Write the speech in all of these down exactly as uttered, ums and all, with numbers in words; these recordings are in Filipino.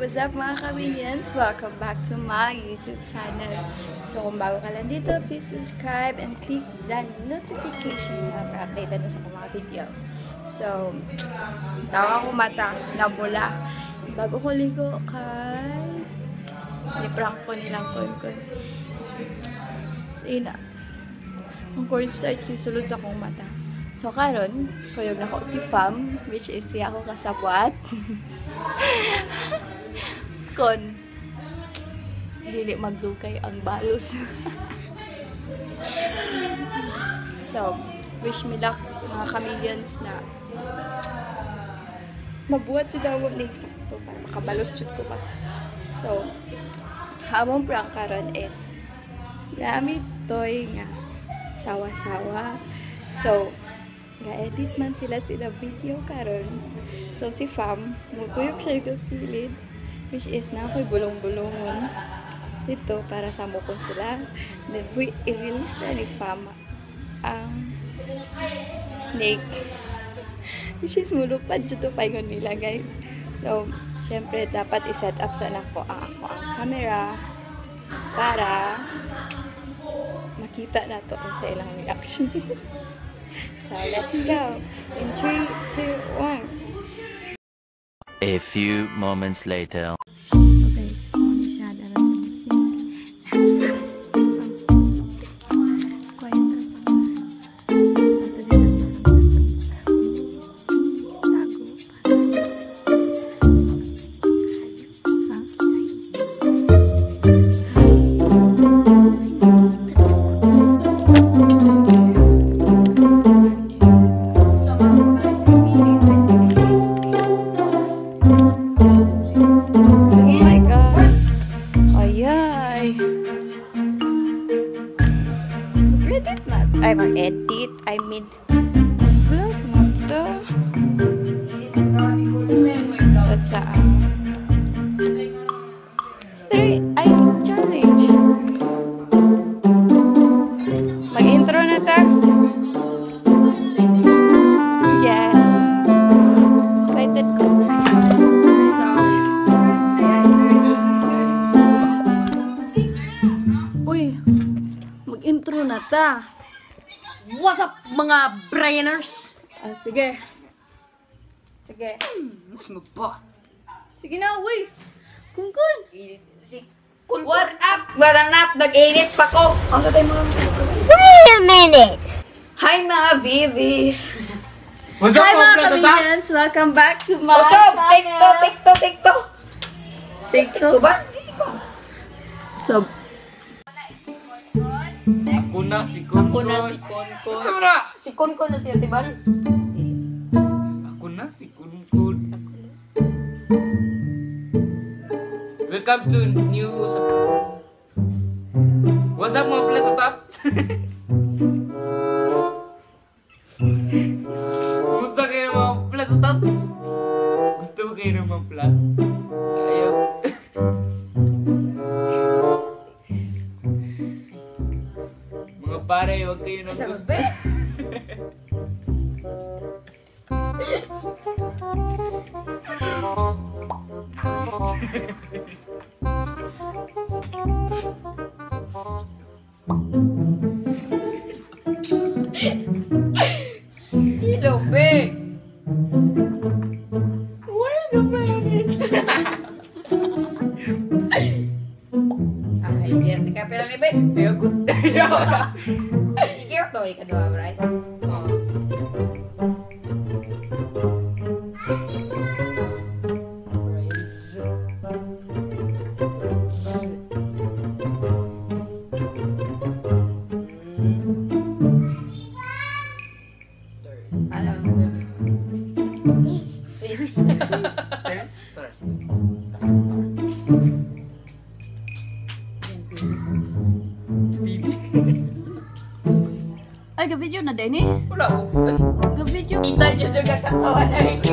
what's up mga kaminions? Welcome back to my YouTube channel. So kung bago ka lang dito, please subscribe and click the notification na para updated na sa mga video. So, tawa ko mata, nabula. Bago ko ligo kay ni-prank ko nilang kun-kun. So, ina. Ang cornstarch isulod sa kong mata. So, karon, kuyog na ko si Fam, which is siya ako kasabwat. Kon, dili magdukay ang balos. So, wish me luck mga kamilions na mabuhat siya daw na eksakto para makabalos siya ko pa. So, hamong prank karon is gamit toy nga sawa-sawa. So, ga-edit man sila sila video karon. So, si Fam, mutuyok siya ito sa kilid, which is na ako'y bulong-bulungon dito para samukon sila. Then, we i-release na ni Fam ang snake, which is mulupad dito paingon nila, guys. So, syempre, dapat i-set up sa nako ang ako ang camera para makita na to sa ilang reaction. So, let's go. In three, two, one. A few moments later. Okay, so siya dapat quiet. Edit na. Ay, mag-edit. I mean, vlog mo to. That's a three. Ay, challenge. Mag-intro na ta. Yes. Excited ko. So, uy, mag-intro na ta. What's up mga Brianers? Ah, sige. Sige. Mas mo ba? Sige na, uy. Kung-kun. Si Kun. What's up? Walang nap, nag-edit pa ko. Ang sa tayo mga... Wait a minute! Hi mga babies! What's up, Hi mga mga kamilians! Welcome back to my What's up? TikTok, TikTok, TikTok. TikTok ba? So, Ako na, si Kun. Ako na si Kun Kun. Saan na? Si Kun Kun na siya, diba? Ako na, si Kun Kun. Welcome to new... What's up, mga Plato Tops? Gusto kayo ng mga Plato Tops? Gusto mo kayo ng mga Plato? Ayaw. Mga pare, huwag kayo ng Sa gusto. gabi? Hello, be. Wala naman. Ay, siya si Kapila ni be. Ayaw ko. Ayaw ka. Ikir to, ikadua, right? There's stars. T V. ay, ga-video na din eh. Wala ko. Ga-video. Kita dyan yung katawa na rin.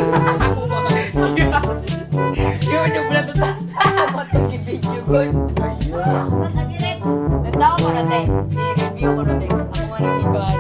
Yung medyo pala ito tapos. Tama itong i-video ko. Nagtawa ko na din. I-review ko na din. Ako nga nag-iguan.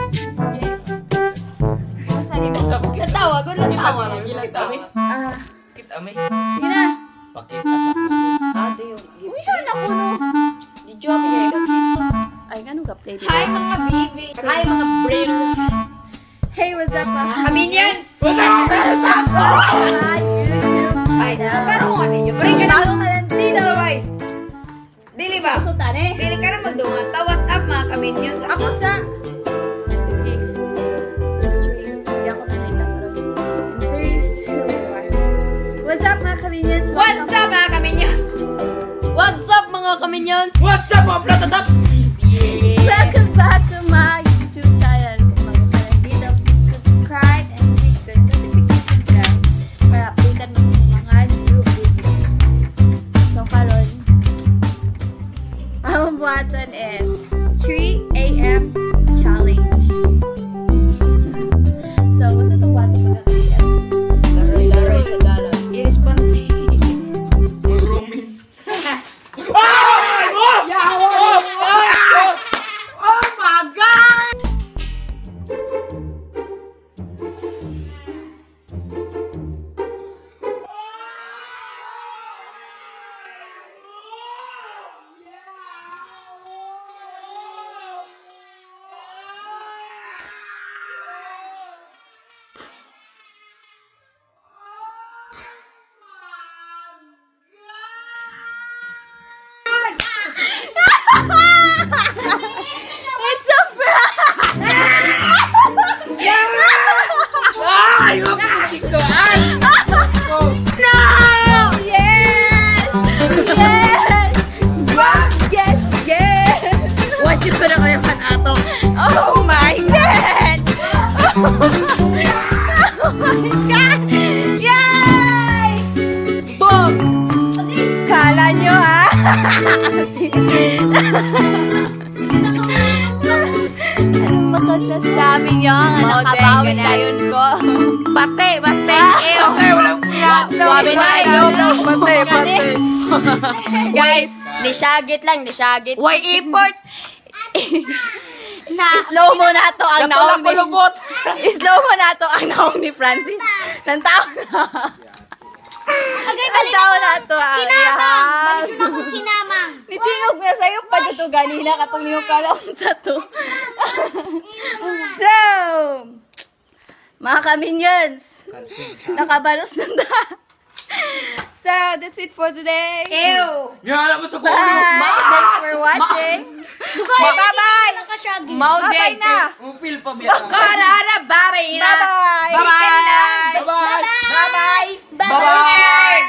Natawa ko, natawa lang. Kita mi. Ah, Kita mi. sige na. Pakita sa Ate yung gift. Uy, yan ako no. Di job mo dito. Ay, ganun ka play dito. Hi mga baby. Hi mga bringers. Hey, what's up, mga Kaminians. What's up? Hi, YouTube. Ay, karoon ka ninyo. Bring ka na. Bago ka lang dito. Sabay. Dili ba? Sultan eh. Dili ka na magdungan. Ta, what's up mga kaminians? Ako sa... Sige. Hindi ako na naitapos. three, two, one. What's up, mga kaminions? What's up mga kaminians? What's up mga kaminians? What's up, mga Flatotops? Yeah! Welcome back to my YouTube channel. Kung bago ka lang dito, please subscribe and click the notification bell para updatean mo sa mga new videos. So, karon, ang buhaton is three A M challenge. So, what's the buhaton pag three A M? Laroy-laroy sa dalan. I-responde. Mag-roaming. Ay! Oh! Yawa! Oh! Oh my God! It's a prank! Ay! Huwag mo dito! Ay! Oh! No! Yes! Yes! Yes! Yes! Yes! Wajib ko na kayo panato. Oh my God! Oh my God! Yay! Boom! Kala nyo ha? Anong makasasabi nyo? Ang Mau nakabawi din, ngayon ko. Bate, bate, ew. Okay, walang piyak! Wabi na kayo. Bate, bate! Guys, Nisyagit lang, nisyagit. why import? na slow mo na to ang naong ni Kulubot! slow mo na to ang naong ni Francis. Nang tao na. Ang tao na to. Kinamang. Balik na kong kinamang. Nitingog na sa'yo pa dito ganina katong niyong kalawang sa to. So, mga kaminions, nakabalos na ta. So, that's it for today. Ew. Nga mo sa Bye! kulo! Thanks for watching. Bye-bye! Mau Bye-bye din. na! Ang feel pa biya. Karara, bye-bye na. Bye-bye! Bye-bye. Bye-bye! Bye-bye! Bye-bye.